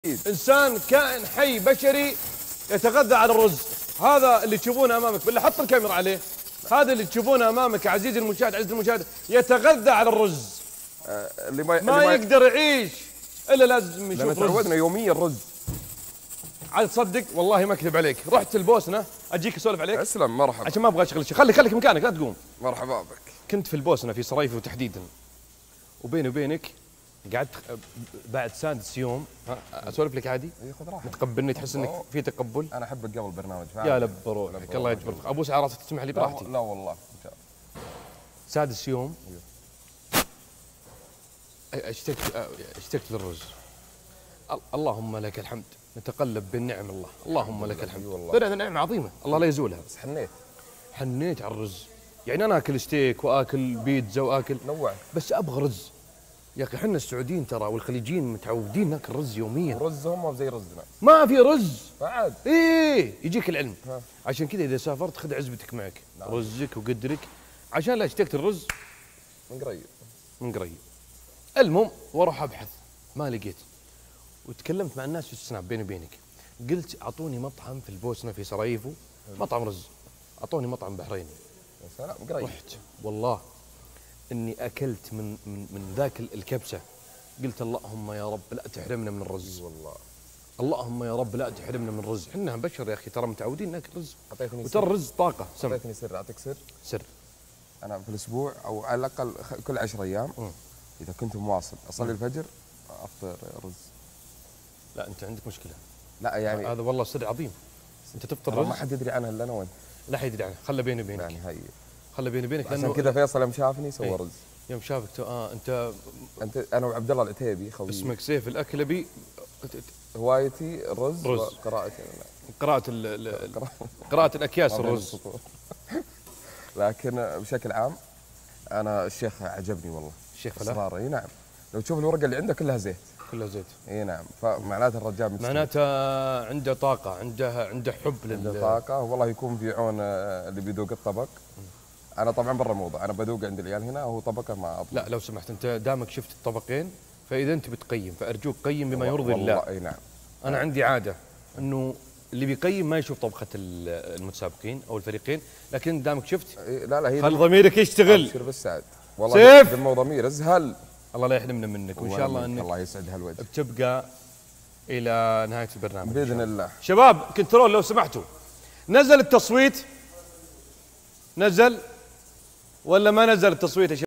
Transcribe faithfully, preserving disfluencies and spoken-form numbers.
إنسان كائن حي بشري يتغذى على الرز. هذا اللي تشوفونه أمامك، بالله حط الكاميرا عليه. هذا اللي تشوفونه أمامك عزيزي المشاهد، عزيزي المشاهد، يتغذى على الرز. آه اللي ما, ما, اللي ما يقدر يعيش إلا لازم يشوف رز. تعودنا يوميا رز. عاد تصدق والله ما أكذب عليك، رحت البوسنة أجيك أسولف عليك. اسلم مرحبا. عشان ما أبغى أشغل شيء، خلي خليك مكانك لا تقوم. مرحبا بك. كنت في البوسنة في سراييفو تحديدا، وبيني وبينك قعدت بعد سادس يوم. اسولف لك عادي؟ اي خذ راحتك. متقبلني، تحس انك في تقبل؟ انا احبك قبل البرنامج. يا لب روحك، الله يجبر فيك. ابوس على راسك، تسمح لي براحتي؟ لا, لا والله. سادس يوم اشتقت اشتقت للرز. اللهم لك الحمد، نتقلب بالنعم الله، اللهم لك الحمد. والله هذه نعمه عظيمه الله لا يزولها. بس حنيت حنيت على الرز. يعني انا اكل ستيك واكل بيتزا واكل نوع، بس ابغى رز. يا اخي احنا السعوديين ترى والخليجيين متعودين ناكل رز يوميا. رزهم زي رزنا، ما في رز بعد. ايه يجيك العلم. ها. عشان كذا اذا سافرت خذ عزبتك معك. نعم. رزك وقدرك، عشان لا اشتقت الرز من قريب من قريب. المهم واروح ابحث ما لقيت، وتكلمت مع الناس في السناب بيني وبينك، قلت اعطوني مطعم في البوسنه في سراييفو مطعم رز، اعطوني مطعم بحريني. يا سلام قريب. رحت والله اني اكلت من من من ذاك الكبسه، قلت اللهم يا رب لا تحرمنا من الرز. والله اللهم يا رب لا تحرمنا من الرز، احنا بشر يا اخي ترى متعودين ناكل رز، اعطيتني وترى الرز طاقه. سم اعطيتني سر، اعطيك سر. سر. انا في الاسبوع او على الاقل كل عشر ايام م. اذا كنت مواصل اصلي الفجر افطر رز. لا انت عندك مشكله. لا يعني هذا والله سر عظيم. انت تفطر رز ما حد يدري عنها الا انا وانت. لا حد يدري عنها، خله بيني وبينك. يعني هي خله بيني وبينك، عشان كذا فيصل يوم شافني سوى رز. يوم شافك اه انت انت انا وعبد الله العتيبي خوي. اسمك سيف الاكلبي. هوايتي الرز رز. وقراءة قراءة ال قراءة الأكياس الرز. لكن بشكل عام أنا الشيخ عجبني والله. الشيخ فلاح؟ إصراره. اي نعم. لو تشوف الورقة اللي عنده كلها زيت. كلها زيت. اي نعم، فمعناته الرجال مستمر. معناته عنده طاقة، عنده عنده حب لل عنده طاقة، والله يكون في عون اللي بيذوق الطبق. أنا طبعا برا الموضوع، أنا بذوق عند العيال هنا، هو طبقه ما أطلع. لا لو سمحت، أنت دامك شفت الطبقين فإذا أنت بتقيم فأرجوك قيم بما يرضي الله. اي نعم. أنا عندي عادة إنه اللي بيقيم ما يشوف طبخة المتسابقين أو الفريقين، لكن دامك شفت لا لا هي خل ضميرك يشتغل. أبشر بالسعد والله. سيف دمه وضمير ازهل. الله لا يحرمنا منك، وإن شاء الله إنك الله يسعد هالوجه بتبقى إلى نهاية البرنامج بإذن الله. شباب كنترول لو سمحتوا، نزل التصويت؟ نزل ولا ما نزل التصويت يا شباب؟